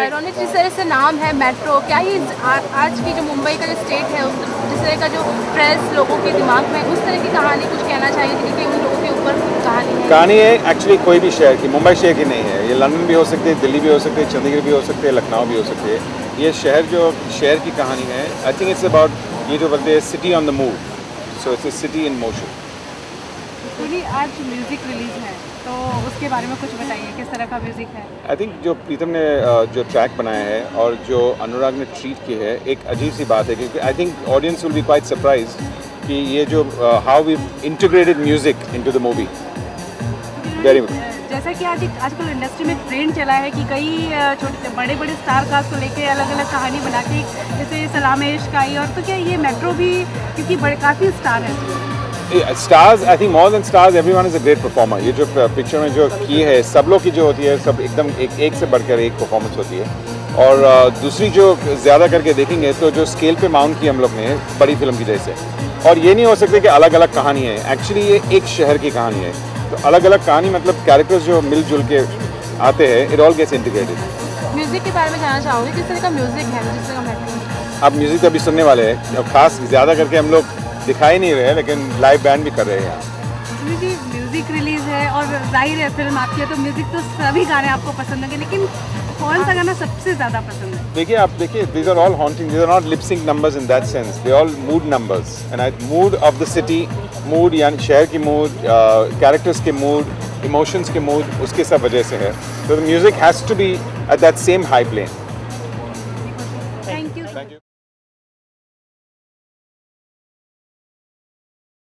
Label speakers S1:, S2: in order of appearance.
S1: रोनित, जिस तरह से नाम है मेट्रो, क्या ये आज की जो मुंबई का जो स्टेट है, जिस तरह का जो प्रेस लोगों के दिमाग में उस तरह की कहानी कुछ कहना चाहिए कि उन लोगों के ऊपर कहानी है एक्चुअली कोई भी शहर की, मुंबई शहर की नहीं है। ये लंदन भी हो सकती है, दिल्ली भी हो सकती है, चंडीगढ़ भी हो सकती है, लखनऊ भी हो सकती है। ये शहर की कहानी है। आई थिंक इट्स अबाउट ये जो बोलते हैं city on the move, so it's a city in motion.
S2: आज म्यूजिक रिलीज है तो उसके बारे में कुछ बताइए, किस तरह का म्यूजिक है?
S1: आई थिंक जो प्रीतम ने जो ट्रैक बनाया है और जो अनुराग ने ट्रीट की है, एक अजीब सी बात है क्योंकि I think audience will be quite surprise कि ये जो how we integrated music into the movie. Very good.
S2: जैसा कि आजकल इंडस्ट्री में ट्रेंड चला है कि कई छोटे बड़े स्टार कास्ट को लेके अलग अलग कहानी बना के, जैसे सलामेश काई, और तो क्या ये मेट्रो भी, क्योंकि काफ़ी स्टार हैं
S1: stars, I think more than stars everyone is a great performer. ये जो पिक्चर में जो की है सब लोग की जो होती है, सब एकदम एक से बढ़कर एक परफॉर्मेंस होती है। और दूसरी जो ज़्यादा करके देखेंगे तो जो स्केल पे माउंट की हम लोग ने बड़ी फिल्म की जैसे, और ये नहीं हो सकता कि अलग अलग कहानी है। एक्चुअली ये एक शहर की कहानी है, तो अलग अलग कहानी मतलब कैरेक्टर्स जो मिलजुल के आते हैं, it all gets integrated.
S2: Music के बारे में जानना चाहूँगी, किस तरह का म्यूज़िक है, जिस तरह का
S1: अब म्यूज़िक तो अभी सुनने वाले हैं, अब खास ज़्यादा करके हम लोग दिखाई नहीं रहे, लेकिन लाइव बैंड भी कर रहे हैं यहाँ।
S2: म्यूजिक रिलीज है और जाहिर है फिल्म आपकी है तो म्यूजिक तो सभी गाने आपको पसंद होंगे, लेकिन कौन सा गाना सबसे ज़्यादा पसंद है?
S1: देखिए, आप देखिए, these are all haunting, these are not lip sync numbers in that sense, they all mood numbers, and mood of the city, mood यानी शहर की mood, characters के mood, emotions के mood, उसके सब वजह से है। So the music has to be at that same high plane.